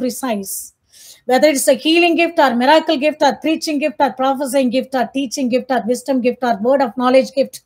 precise. Whether it's a healing gift or miracle gift or preaching gift or prophesying gift or teaching gift or wisdom gift or word of knowledge gift.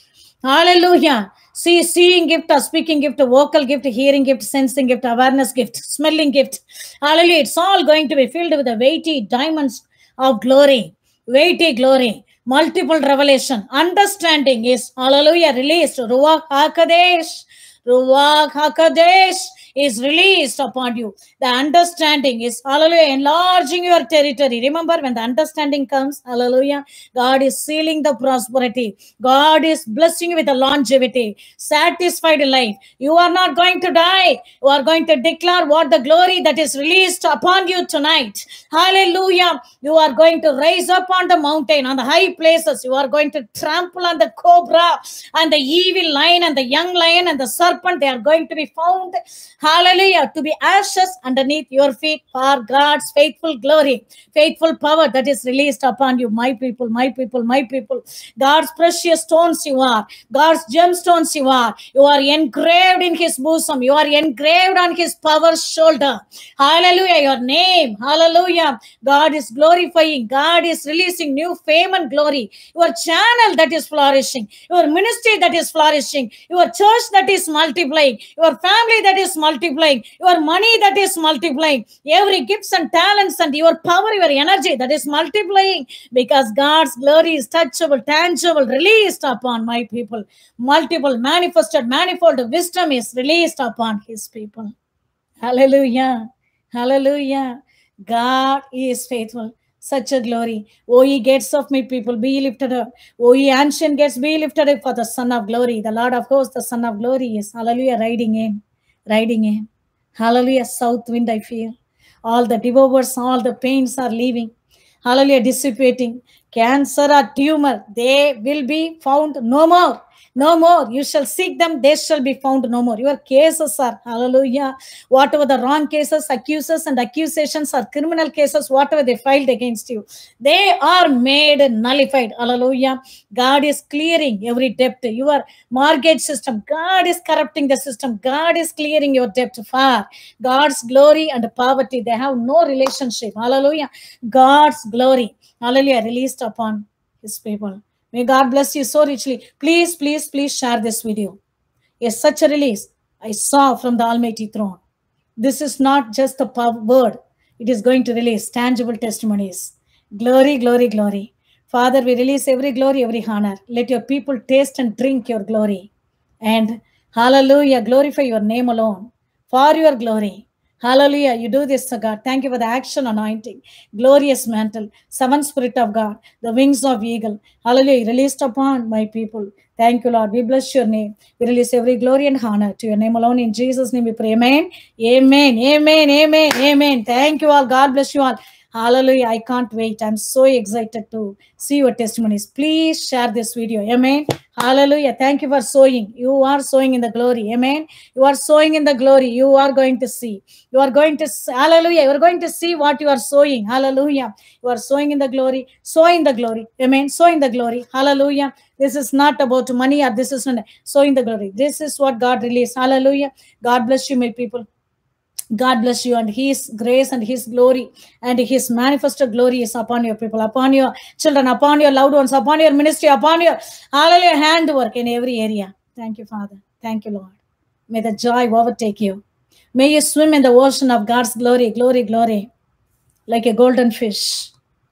Hallelujah. See, seeing gift or speaking gift, vocal gift, hearing gift, sensing gift, awareness gift, smelling gift. Hallelujah. It's all going to be filled with the weighty diamonds of glory. Weighty glory. Multiple revelation. Understanding is, hallelujah, released. Ruach HaKodesh. Ruach HaKodesh is released upon you. The understanding is, hallelujah, enlarging your territory. Remember, when the understanding comes, hallelujah, God is sealing the prosperity. God is blessing you with the longevity, satisfied life. You are not going to die. You are going to declare what the glory that is released upon you tonight. Hallelujah. You are going to rise up on the mountain, on the high places. You are going to trample on the cobra and the evil lion and the young lion and the serpent. They are going to be found, hallelujah, to be ashes underneath your feet for God's faithful glory, faithful power that is released upon you. My people, my people, my people. God's precious stones you are. God's gemstones you are. You are engraved in his bosom. You are engraved on his power shoulder. Hallelujah. Your name. Hallelujah. God is glorifying. God is releasing new fame and glory. Your channel that is flourishing. Your ministry that is flourishing. Your church that is multiplying. Your family that is multiplying. Your money that is multiplying. Every gifts and talents and your power, your energy that is multiplying, because God's glory is touchable, tangible, released upon my people. Multiple, manifested, manifold wisdom is released upon his people. Hallelujah. Hallelujah. God is faithful. Such a glory. O ye gates of my people, be lifted up. O ye ancient gates, be lifted up, for the Son of glory, the Lord of hosts, the Son of glory is, hallelujah, riding in. Riding in. Hallelujah. South wind I feel. All the devours, all the pains are leaving. Hallelujah. Dissipating. Cancer or tumor, they will be found no more. No more. You shall seek them, they shall be found no more. Your cases are, hallelujah, whatever the wrong cases, accusers and accusations or criminal cases, whatever they filed against you, they are made nullified. Hallelujah. God is clearing every debt. Your mortgage system, God is corrupting the system. God is clearing your debt far. God's glory and poverty, they have no relationship. Hallelujah. God's glory, hallelujah, released upon his people. May God bless you so richly. Please, please, please share this video. Yes, such a release I saw from the Almighty throne. This is not just a word. It is going to release tangible testimonies. Glory, glory, glory. Father, we release every glory, every honor. Let your people taste and drink your glory. And hallelujah, glorify your name alone for your glory. Hallelujah. You do this, God. Thank you for the action anointing. Glorious mantle. Seventh Spirit of God. The wings of eagle. Hallelujah. Released upon my people. Thank you, Lord. We bless your name. We release every glory and honor to your name alone. In Jesus' name we pray. Amen. Amen. Amen. Amen. Amen. Thank you all. God bless you all. Hallelujah. I can't wait. I'm so excited to see your testimonies. Please share this video. Amen. Hallelujah. Thank you for sowing. You are sowing in the glory. Amen. You are sowing in the glory. You are going to see. You are going to, hallelujah. You are going to see what you are sowing. Hallelujah. You are sowing in the glory. Sow in the glory. Amen. Sow in the glory. Hallelujah. This is not about money, or this is not sowing the glory. This is what God released. Hallelujah. God bless you, my people. God bless you, and his grace and his glory and his manifested glory is upon your people, upon your children, upon your loved ones, upon your ministry, upon your, hallelujah, handwork in every area. Thank you, Father. Thank you, Lord. May the joy overtake you. May you swim in the ocean of God's glory, glory, glory, like a golden fish.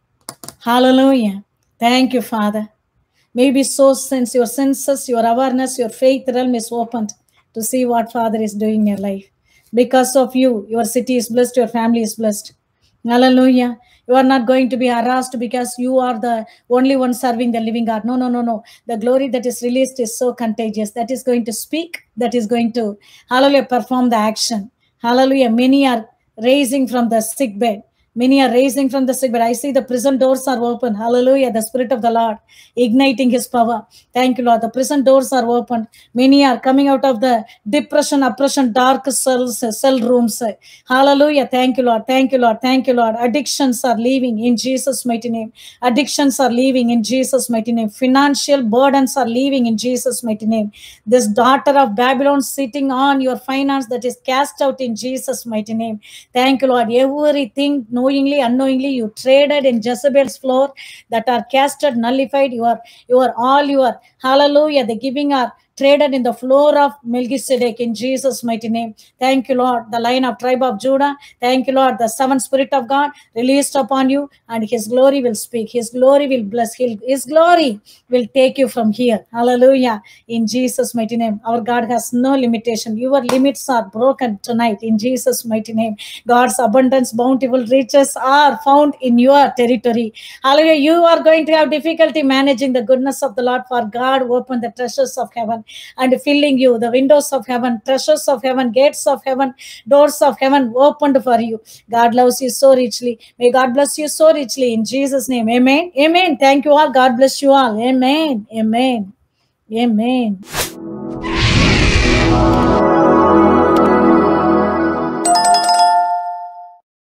Hallelujah. Thank you, Father. Maybe so, since your senses, your awareness, your faith realm is opened to see what Father is doing in your life. Because of you, your city is blessed, your family is blessed. Hallelujah. You are not going to be harassed because you are the only one serving the living God. No, no, no, no. The glory that is released is so contagious. That is going to speak. That is going to, hallelujah, perform the action. Hallelujah. Many are raising from the sick bed. Many are raising from the sick, but I see the prison doors are open. Hallelujah. The Spirit of the Lord igniting His power. Thank you, Lord. The prison doors are open. Many are coming out of the depression, oppression, dark cells, cell rooms. Hallelujah. Thank you, Lord. Thank you, Lord. Thank you, Lord. Addictions are leaving in Jesus' mighty name. Addictions are leaving in Jesus' mighty name. Financial burdens are leaving in Jesus' mighty name. This daughter of Babylon sitting on your finance, that is cast out in Jesus' mighty name. Thank you, Lord. Everything knowingly, unknowingly, you traded in Jezebel's floor, that are casted, nullified. Your hallelujah. The giving are traded in the floor of Melchizedek in Jesus' mighty name. Thank you, Lord. The Lion of tribe of Judah. Thank you, Lord. The seventh Spirit of God released upon you, and His glory will speak. His glory will bless. His glory will take you from here. Hallelujah. In Jesus' mighty name. Our God has no limitation. Your limits are broken tonight in Jesus' mighty name. God's abundance, bountiful riches are found in your territory. Hallelujah. You are going to have difficulty managing the goodness of the Lord, for God opened the treasures of heaven and filling you, the windows of heaven, treasures of heaven, gates of heaven, doors of heaven opened for you. God loves you so richly. May God bless you so richly in Jesus' name. Amen. Amen. Thank you all. God bless you all. Amen. Amen. Amen.